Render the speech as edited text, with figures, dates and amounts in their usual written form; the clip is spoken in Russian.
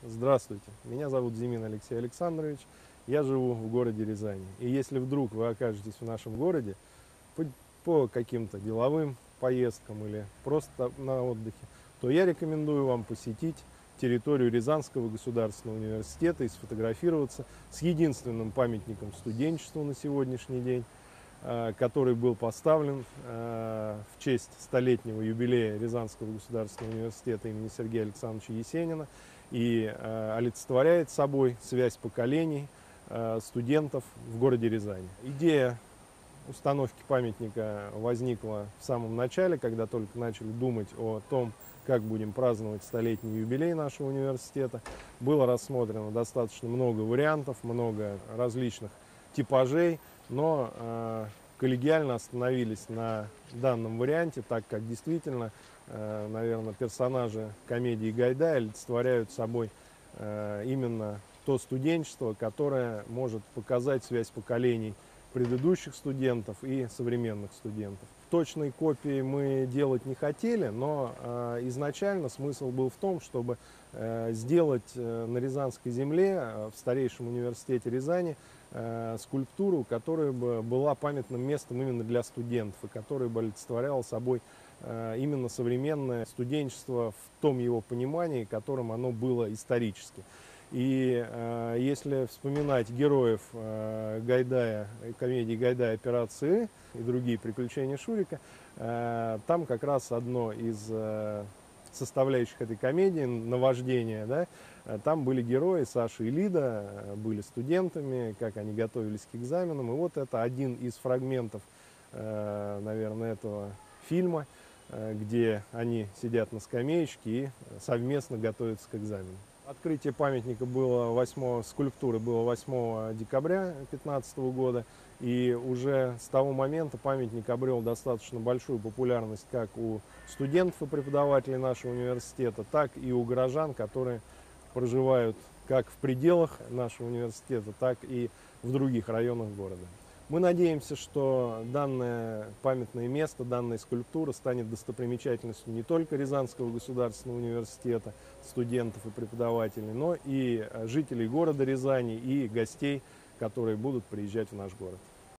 Здравствуйте, меня зовут Зимин Алексей Александрович, я живу в городе Рязани. И если вдруг вы окажетесь в нашем городе по каким-то деловым поездкам или просто на отдыхе, то я рекомендую вам посетить территорию Рязанского государственного университета и сфотографироваться с единственным памятником студенчеству на сегодняшний день, который был поставлен в честь столетнего юбилея Рязанского государственного университета имени Сергея Александровича Есенина и олицетворяет собой связь поколений студентов в городе Рязани. Идея установки памятника возникла в самом начале, когда только начали думать о том, как будем праздновать столетний юбилей нашего университета. Было рассмотрено достаточно много вариантов, много различных типажей, но коллегиально остановились на данном варианте, так как действительно, наверное, персонажи комедии Гайдая олицетворяют собой именно то студенчество, которое может показать связь поколений предыдущих студентов и современных студентов. Точной копии мы делать не хотели, но изначально смысл был в том, чтобы сделать на Рязанской земле, в старейшем университете Рязани, скульптуру, которая бы была памятным местом именно для студентов, и которая бы олицетворяла собой именно современное студенчество в том его понимании, которым оно было исторически. И если вспоминать героев Гайдая, комедии Гайдая «Операция» и другие приключения Шурика, там как раз одно из составляющих этой комедии, наваждение, да, там были герои, Саша и Лида, были студентами, как они готовились к экзаменам. И вот это один из фрагментов, наверное, этого фильма, где они сидят на скамеечке и совместно готовятся к экзамену. Открытие памятника было скульптуры было 8 декабря 2015 года, и уже с того момента памятник обрел достаточно большую популярность как у студентов и преподавателей нашего университета, так и у горожан, которые проживают как в пределах нашего университета, так и в других районах города. Мы надеемся, что данное памятное место, данная скульптура станет достопримечательностью не только Рязанского государственного университета, студентов и преподавателей, но и жителей города Рязани и гостей, которые будут приезжать в наш город.